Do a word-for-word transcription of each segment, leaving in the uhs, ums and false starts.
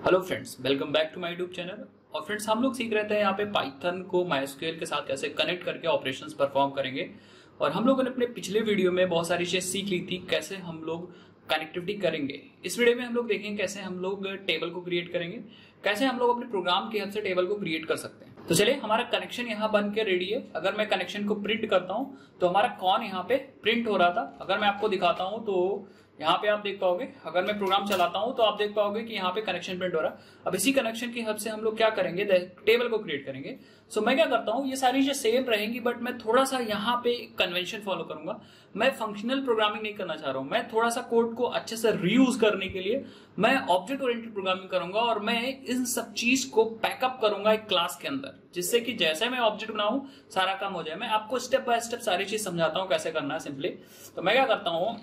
Hello friends, welcome back to my YouTube channel. और friends, हम लोग सीख रहे थे यहाँ पे पाइथन को माइस्क्यूएल के साथ कैसे कनेक्ट करके ऑपरेशंस परफॉर्म करेंगे। और हम लोगों ने अपने पिछले वीडियो में बहुत सारी चीजें सीख ली थी, कैसे हम लोग कनेक्टिविटी करेंगे। इस वीडियो में हम लोग देखेंगे कैसे हम लोग टेबल को क्रिएट करेंगे, कैसे हम लोग अपने प्रोग्राम की हेल्प से टेबल को क्रिएट कर सकते हैं। तो चलिए, हमारा कनेक्शन यहाँ बन के रेडी है। अगर मैं कनेक्शन को प्रिंट करता हूँ तो हमारा कौन यहाँ पे प्रिंट हो रहा था, अगर मैं आपको दिखाता हूँ तो यहाँ पे आप देख पाओगे। अगर मैं प्रोग्राम चलाता हूँ तो आप देख पाओगे कि यहाँ पे कनेक्शन प्रिंट हो रहा है। अब इसी कनेक्शन की हेल्प से हम लोग क्या करेंगे, टेबल को क्रिएट करेंगे। सो so, मैं क्या करता हूँ, ये सारी चीजें सेम रहेंगी, बट मैं थोड़ा सा यहाँ पे कन्वेंशन फॉलो करूंगा। मैं फंक्शनल प्रोग्रामिंग नहीं करना चाह रहा हूँ, मैं थोड़ा सा कोड को अच्छे से रीयूज करने के लिए मैं ऑब्जेक्ट ओरिएंटेड प्रोग्रामिंग करूंगा। और मैं इन सब चीज को पैकअप करूंगा एक क्लास के अंदर, जिससे कि जैसे मैं ऑब्जेक्ट बनाऊं सारा काम हो जाए। मैं आपको स्टेप बाय स्टेप सारी चीज समझाता हूँ कैसे करना है सिंपली। तो मैं क्या करता हूँ,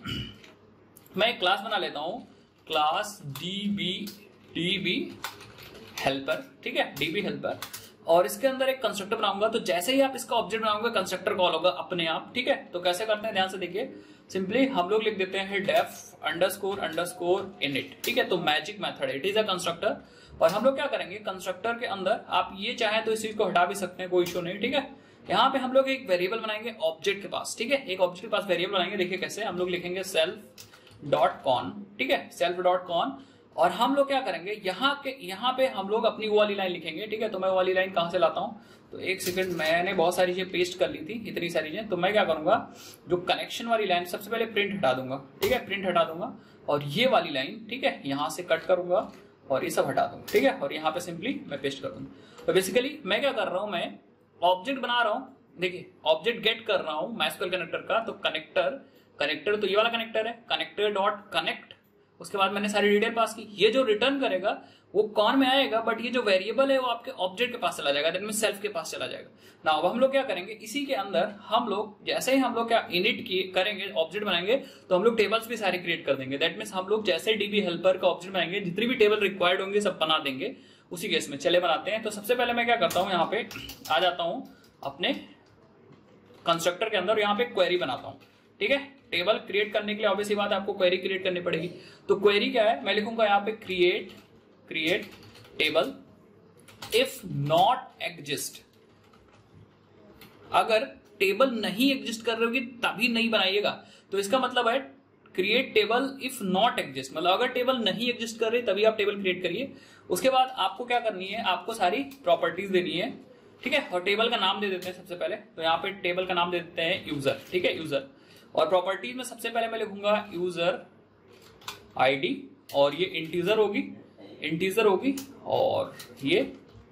मैं एक क्लास बना लेता हूं, क्लास डीबी डीबी हेल्पर, ठीक है, डीबी हेल्पर। और इसके अंदर एक कंस्ट्रक्टर बनाऊंगा। तो जैसे ही आप इसका ऑब्जेक्ट बनाओगे, कंस्ट्रक्टर कॉल होगा अपने आप, ठीक है। तो कैसे करते हैं, ध्यान से देखिए। सिंपली हम लोग लिख देते हैं डेफ अंडरस्कोर अंडरस्कोर इनिट, ठीक है। तो magic method, it is a constructor. और हम लोग क्या करेंगे, कंस्ट्रक्टर के अंदर आप ये चाहे तो इस चीज को हटा भी सकते हैं, कोई इशू नहीं, ठीक है। यहाँ पे हम लोग एक वेरिएबल बनाएंगे ऑब्जेक्ट के पास, ठीक है। एक ऑब्जेक्ट के पास वेरिएबल बनाएंगे। देखिए कैसे, हम लोग लिखेंगे सेल्फ डॉट कॉन, ठीक है, सेल्फ डॉट कॉन। और हम लोग क्या करेंगे, यहाँ के यहाँ पे हम लोग अपनी वो वाली लाइन लिखेंगे, ठीक है। तो मैं वो वाली लाइन कहां से लाता हूँ, तो एक सेकंड, मैंने बहुत सारी चीजें पेस्ट कर ली थी, इतनी सारी चीजें। तो मैं क्या करूंगा, जो कनेक्शन वाली लाइन सबसे पहले प्रिंट हटा दूंगा, ठीक है, प्रिंट हटा दूंगा। और ये वाली लाइन, ठीक है, यहां से कट करूंगा और ये सब हटा दूंगा, ठीक है। और यहाँ पे सिंपली मैं पेस्ट कर दूंगा। तो बेसिकली मैं क्या कर रहा हूं, मैं ऑब्जेक्ट बना रहा हूँ। देखिए, ऑब्जेक्ट गेट कर रहा हूँ माइस्क्यूएल कनेक्टर का। तो कनेक्टर कनेक्टर तो ये वाला कनेक्टर है, कनेक्टर डॉट कनेक्ट। उसके बाद मैंने सारी डिटेल पास की। ये जो रिटर्न करेगा वो कौन में आएगा, बट ये जो वेरिएबल है वो आपके ऑब्जेक्ट के पास चला जाएगा, दैट मीन सेल्फ के पास चला जाएगा ना। अब हम लोग क्या करेंगे, इसी के अंदर हम लोग जैसे ही हम लोग क्या इनिट की करेंगे, ऑब्जेक्ट बनाएंगे, तो हम लोग टेबल्स भी सारे क्रिएट कर देंगे। दैट मीन हम लोग जैसे डीबी हेल्पर का ऑब्जेक्ट बनाएंगे, जितनी भी टेबल रिक्वायर्ड होंगे सब बना देंगे उसी केस में। चले बनाते हैं। तो सबसे पहले मैं क्या करता हूँ, यहाँ पे आ जाता हूँ अपने कंस्ट्रक्टर के अंदर, यहाँ पे क्वेरी बनाता हूँ, ठीक है। टेबल क्रिएट करने के लिए ऑब्वियसली बात है आपको क्वेरी क्रिएट करनी पड़ेगी। तो क्वेरी क्या है, मैं लिखूंगा यहाँ पे create create table if not exist. अगर टेबल नहीं एग्जिस्ट कर रही होगी तभी नहीं बनाइएगा। तो इसका मतलब है create table if not exist, मतलब अगर टेबल नहीं एग्जिस्ट कर रही तभी आप टेबल क्रिएट करिए। उसके बाद आपको क्या करनी है, आपको सारी प्रॉपर्टीज देनी है, ठीक है। और टेबल का नाम दे देते हैं सबसे पहले। तो यहाँ पे टेबल का नाम दे देते हैं यूजर, ठीक है, यूजर। और प्रॉपर्टीज में सबसे पहले मैं लिखूंगा यूजर आईडी, और ये इंटीजर होगी इंटीजर होगी और ये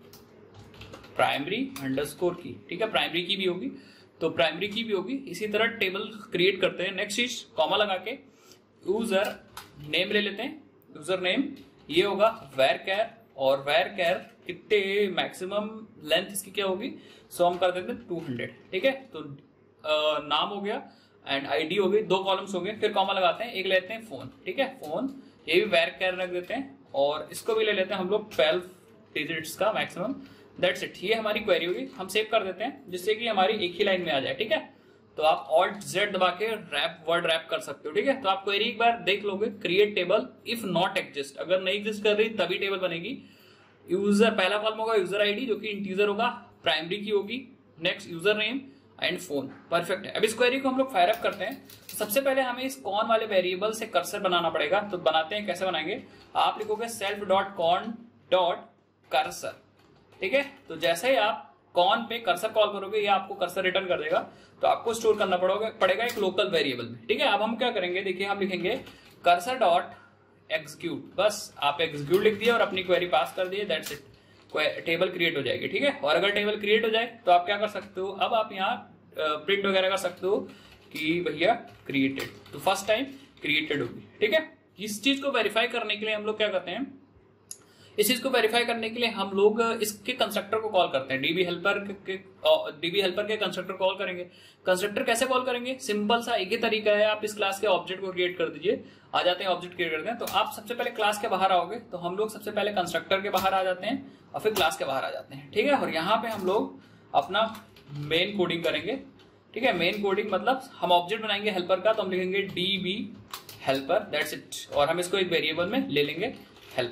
प्राइमरी अंडरस्कोर की, ठीक है, प्राइमरी की भी होगी, तो प्राइमरी की भी होगी। इसी तरह टेबल क्रिएट करते हैं। नेक्स्ट चीज, कॉमा लगा के यूजर नेम ले लेते हैं, यूजर नेम ये होगा वेर कैर। और वेर कैर कितने मैक्सिमम लेंथ इसकी क्या होगी, सो हम कर देते हैं टू हंड्रेड, ठीक है। तो आ, नाम हो गया एंड आईडी हो गई, दो कॉलम्स हो गए। फिर कॉमा लगाते हैं, एक लेते हैं फोन, ठीक है, फोन, ये भी वेर कैर रख देते हैं। और इसको भी ले लेते हैं हम लोग ट्वेल्व डिजिट्स का मैक्सिमम, दैट्स इट। ये हमारी क्वेरी होगी, हम सेव कर देते हैं, जिससे कि हमारी एक ही लाइन में आ जाए, ठीक है। तो आप ऑल्ट जेड दबा के रैप वर्ड रैप कर सकते हो, ठीक है। तो आप क्वेरी एक बार देख लोगे, create table if not exist, अगर नहीं एग्जिस्ट कर रही तभी टेबल बनेगी। यूजर पहला कॉलम होगा यूजर आईडी, जो कि इंटीजर होगा, प्राइमरी की होगी, next user name and phone, perfect है। अब इस क्वेरी को हम लोग फायर अप करते हैं। सबसे पहले हमें इस कॉन वाले वेरिएबल से कर्सर बनाना पड़ेगा। तो बनाते हैं, कैसे बनाएंगे, आप लिखोगे self dot con dot cursor, ठीक है। तो जैसे ही आप कॉन पे कर्सर कॉल करोगे, ये आपको कर्सर रिटर्न कर देगा। तो आपको स्टोर करना पड़ेगा पड़ेगा एक लोकल वेरिएबल में, ठीक है। अब हम क्या करेंगे, देखिए हम लिखेंगे कर्सर डॉट एग्जीक्यूट, बस आप एग्जीक्यूट लिख दिया और अपनी क्वेरी पास कर दिए, दैट्स इट, टेबल क्रिएट हो जाएगी, ठीक है। और अगर टेबल क्रिएट हो जाए तो आप क्या कर सकते हो, अब आप यहाँ प्रिंट वगैरह कर सकते हो कि भैया क्रिएटेड, तो फर्स्ट टाइम क्रिएटेड होगी, ठीक है। इस चीज को वेरीफाई करने के लिए हम लोग क्या करते हैं, इस चीज को वेरीफाई करने के लिए हम लोग इसके कंस्ट्रक्टर को कॉल करते हैं, डीबी हेल्पर के डीबी हेल्पर के कंस्ट्रक्टर कॉल करेंगे। कंस्ट्रक्टर कैसे कॉल करेंगे, सिंपल सा एक ही तरीका है, आप इस क्लास के ऑब्जेक्ट को क्रिएट कर दीजिए। आ जाते हैं, ऑब्जेक्ट क्रिएट करते हैं। तो आप सबसे पहले क्लास के बाहर आओगे, तो हम लोग सबसे पहले कंस्ट्रक्टर के बाहर आ जाते हैं और फिर क्लास के बाहर आ जाते हैं, ठीक है। और यहाँ पे हम लोग अपना मेन कोडिंग करेंगे, ठीक है। मेन कोडिंग मतलब हम ऑब्जेक्ट बनाएंगे हेल्पर का, तो हम लिखेंगे डीबी हेल्पर, दैट्स इट। और हम इसको एक वेरिएबल में ले लेंगे हेल्पर,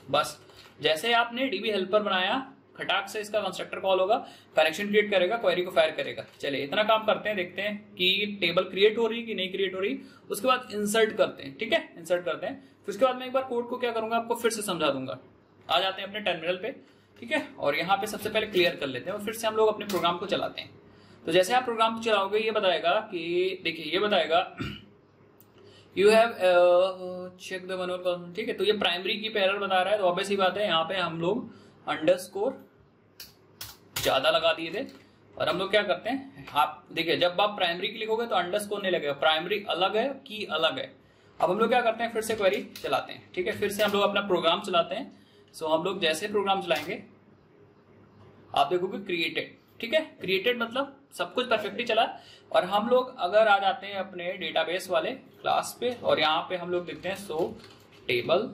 बस जैसे आपने डीबी हेल्पर बनाया, खटाक से इसका कंस्ट्रक्टर कॉल होगा, कनेक्शन क्रिएट करेगा, क्वेरी को फायर करेगा। चलिए इतना काम करते हैं, देखते हैं कि टेबल क्रिएट हो रही है कि नहीं क्रिएट हो रही। उसके बाद इंसर्ट करते हैं, ठीक है, इंसर्ट करते हैं। फिर उसके बाद मैं एक बार कोड को क्या करूंगा आपको फिर से समझा दूंगा। आ जाते हैं अपने टर्मिनल पे, ठीक है, और यहाँ पे सबसे पहले क्लियर कर लेते हैं और फिर से हम लोग अपने प्रोग्राम को चलाते हैं। तो जैसे आप प्रोग्राम को चलाओगे ये बताएगा कि देखिए ये बताएगा you have check the manual, ठीक है। तो ये प्राइमरी की एरर बता रहा है, तो ऑब्वियस ही बात है यहाँ पे हम लोग अंडरस्कोर ज्यादा लगा दिए थे। और हम लोग क्या करते हैं, आप देखिए जब आप प्राइमरी की लिखोगे तो अंडरस्कोर नहीं लगेगा, प्राइमरी अलग है, की अलग है। अब हम लोग क्या करते हैं, फिर से क्वेरी चलाते हैं, ठीक है, फिर से हम लोग अपना प्रोग्राम चलाते हैं। सो हम लोग जैसे प्रोग्राम चलाएंगे आप देखोगे क्रिएटेड, ठीक है, क्रिएटेड मतलब सब कुछ परफेक्टली चला। और हम लोग अगर आ जाते हैं अपने डेटाबेस वाले क्लास पे और यहाँ पे हम लोग देखते हैं सो टेबल,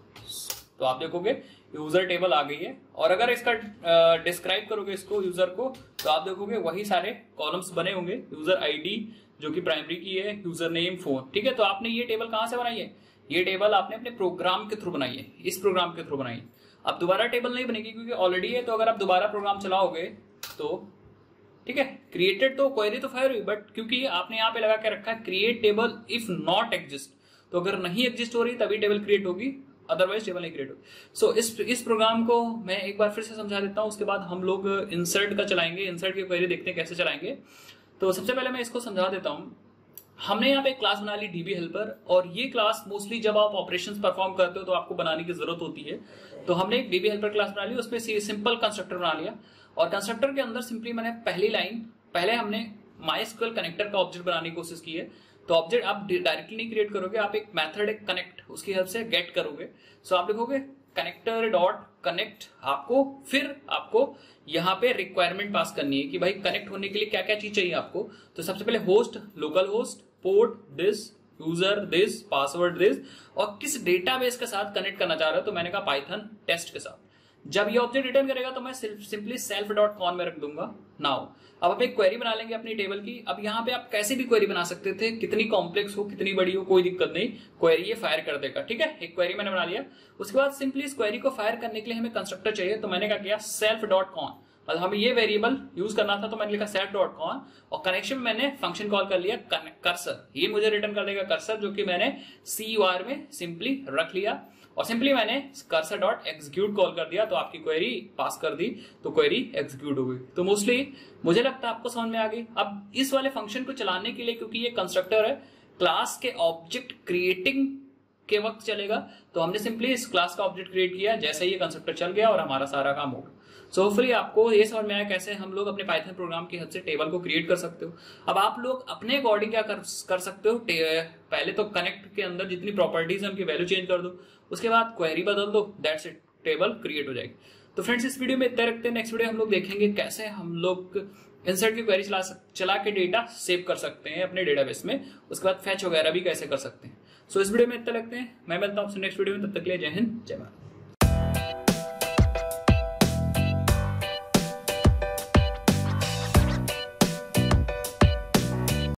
तो आप देखोगे यूजर टेबल आ गई है। और अगर इसका डिस्क्राइब करोगे इसको यूजर को, तो आप देखोगे वही सारे कॉलम्स बने होंगे, यूजर आईडी जो कि प्राइमरी की है, यूजर नेम, फोन, ठीक है। तो आपने ये टेबल कहां से बनाई है, ये टेबल आपने अपने प्रोग्राम के थ्रू बनाई है, इस प्रोग्राम के थ्रू बनाई है। अब दोबारा टेबल नहीं बनेगी क्योंकि ऑलरेडी है, तो अगर आप दोबारा प्रोग्राम चलाओगे तो ठीक है, क्रिएटेड तो क्वेरी तो फायर हुई, बट क्योंकि आपने यहाँ पे लगा के रखा है create table if not exist, तो अगर नहीं एग्जिस्ट हो रही तभी टेबल क्रिएट होगी, अदरवाइज टेबल नहीं क्रिएट होगी। सो इस इस प्रोग्राम को मैं एक बार फिर से समझा देता हूँ, उसके बाद हम लोग इंसर्ट का चलाएंगे, इंसर्ट की क्वेरी देखते हैं कैसे चलाएंगे। तो सबसे पहले मैं इसको समझा देता हूँ। हमने यहाँ पे एक क्लास बना ली डीबी हेल्पर, और ये क्लास मोस्टली जब आप ऑपरेशंस परफॉर्म करते हो तो आपको बनाने की जरूरत होती है। तो हमने एक डीबी हेल्पर क्लास बना ली, उसमें सिंपल कंस्ट्रक्टर बना लिया, और कंस्ट्रक्टर के अंदर सिंपली मैंने पहली लाइन, पहले हमने माइस्क्यूएल कनेक्टर का ऑब्जेक्ट बनाने की कोशिश की है। तो ऑब्जेक्ट आप डायरेक्टली नहीं क्रिएट करोगे, आप एक मेथड एक कनेक्ट उसकी हेल्प से गेट करोगे। सो आप लिखोगे कनेक्टर डॉट कनेक्ट, आपको फिर आपको यहाँ पे रिक्वायरमेंट पास करनी है कि भाई कनेक्ट होने के लिए क्या क्या चीज चाहिए आपको। तो सबसे पहले host, local host, port this, user this, password this, और किस डेटाबेस के साथ कनेक्ट करना चाह रहे हो, तो मैंने कहा पाइथन टेस्ट के साथ। जब ये ऑब्जेक्ट रिटर्न करेगा तो मैं सिंपली सेल्फ डॉट कॉन में रख दूंगा नाउ। अब आप एक क्वेरी बना लेंगे अपनी टेबल की। अब यहाँ पे आप कैसे भी क्वेरी बना सकते थे, कितनी कॉम्प्लेक्स हो, कितनी बड़ी हो, कोई दिक्कत नहीं, क्वेरी ये फायर कर देगा, ठीक है। एक क्वेरी मैंने बना लिया। उसके बाद सिंपली इस क्वेरी को फायर करने के लिए हमें कंस्ट्रक्टर चाहिए, तो मैंने क्या किया, सेल्फ डॉट कॉन, मतलब हमें ये वेरिएबल यूज करना था, तो मैंने लिखा सेल्फ डॉट कॉन, और कनेक्शन में मैंने फंक्शन कॉल कर लिया कर्सर, ये मुझे रिटर्न कर देगा कर्सर, जो कि मैंने सी यू आर में सिंपली रख लिया, और सिंपली मैंने कर्सर डॉट एग्जीक्यूट कॉल कर दिया, तो आपकी क्वेरी पास कर दी, तो क्वेरी एग्जीक्यूट हो गई। तो मोस्टली मुझे लगता है आपको समझ में आ गई। अब इस वाले फंक्शन को चलाने के लिए, क्योंकि ये कंस्ट्रक्टर है, क्लास के ऑब्जेक्ट क्रिएटिंग के वक्त चलेगा, तो हमने सिंपली इस क्लास का ऑब्जेक्ट क्रिएट किया, जैसे ही ये कंस्ट्रक्टर चल गया और हमारा सारा काम हो गया। सो होपफुली आपको ये समझ में आया कैसे हम लोग अपने पाइथन प्रोग्राम की हेल्प से टेबल को क्रिएट कर सकते हो। अब आप लोग अपने अकॉर्डिंग क्या कर, कर सकते हो, पहले तो कनेक्ट के अंदर जितनी प्रॉपर्टीज है उनकी वैल्यू चेंज कर दो, उसके बाद क्वेरी बदल दो, दैट्स इट, टेबल क्रिएट हो जाएगी। तो फ्रेंड्स इस वीडियो में इतना रखते हैं, नेक्स्ट वीडियो हम लोग देखेंगे कैसे हम लोग इंसर्ट की क्वेरी चला चला के डेटा सेव कर सकते हैं अपने डेटाबेस में, उसके बाद फैच वगैरह भी कैसे कर सकते हैं। सो so, इस वीडियो में इतना रखते हैं, मैं मिलता हूँ आपसे नेक्स्ट वीडियो में, तब तक के लिए जय हिंद जय भारत।